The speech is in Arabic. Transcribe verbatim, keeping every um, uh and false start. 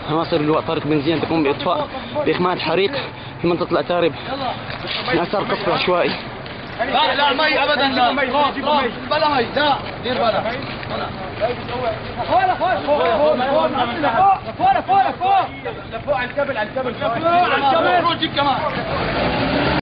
عناصر اللواء طارق بنزين تقوم بإطفاء بإخماد حريق في منطقة الأتارب من أثار قصف عشوائي. لا لا مي ابدا، لا مي بلا مي، لا دير بلا فوق فوق فوق فوق فوق فوق فوق على الكبل، على الكبل، فوق على الكبل، روح جيب كمان.